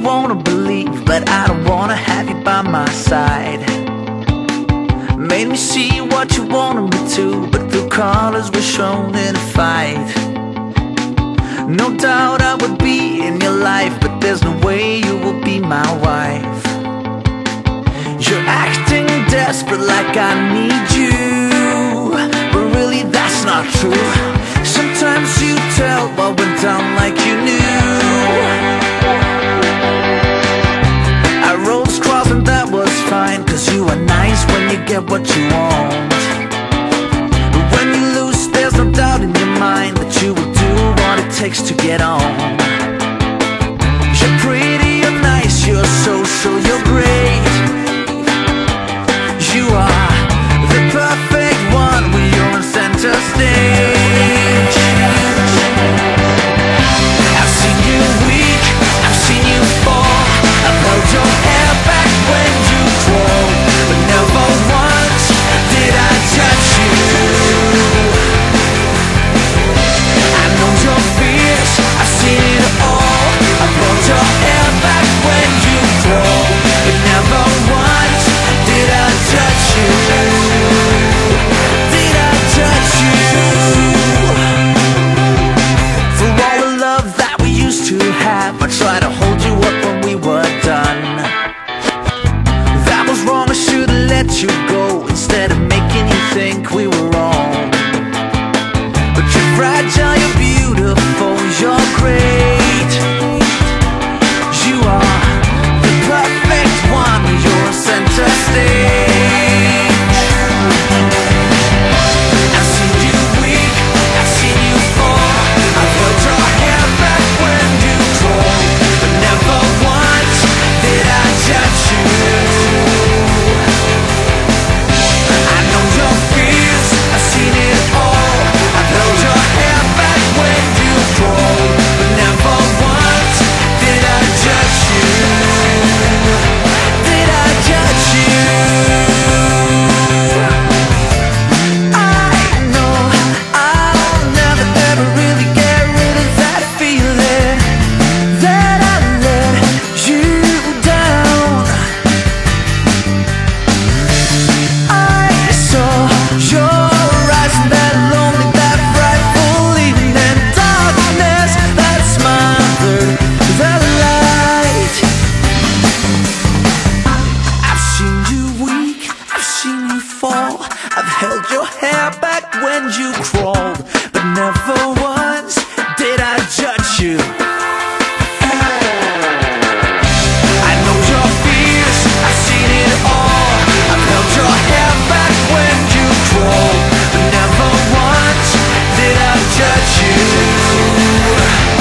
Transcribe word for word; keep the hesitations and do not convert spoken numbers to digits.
wanna believe, but I don't wanna have you by my side. Made me see what you wanted me to, but through colors we're shown in a fight. No doubt I would be in your life, but there's no way you will be my wife. You're acting desperate like I need you, but really that's not true. Sometimes you tell what went down like you knew. I wrote scrawls and that was fine, cause you are nice when you get what you want. But when you lose, there's no doubt in your mind that you will do what it takes to get on. You're pretty, you're nice, you're social, you're great. You are the perfect one when you're on center stage. I've seen you weak, I've seen you fall. I've held your hair back when you crawl, but never once did I touch you. I know your fears, I've seen it all. I've held your hair back when you crawl, but never once did I touch you. Did I touch you? For all the love that we used to have, I tried to hold you up when we were done. That was wrong, I should've let you go instead of making you think we were wrong. But you're fragile, you're beautiful, you're great. You are the perfect one, you're center stage. I've seen you weak, I've seen you fall. I've held your hair back when you crawl, but never once did I touch you. I know your fears, I've seen it all. I've held your hair back when you crawl, but never once did I touch you. Did I touch you? I know I'll never ever really get rid of that feeling that I let you down. I saw your eyes and that lonely, that frightful evening darkness that smothered the light. I've seen you weak, I've seen you fall. I've held your hair back when you crawled, but never once did I judge you. I know your fears, I've seen it all. I've held your hair back when you crawled, but never once did I judge you.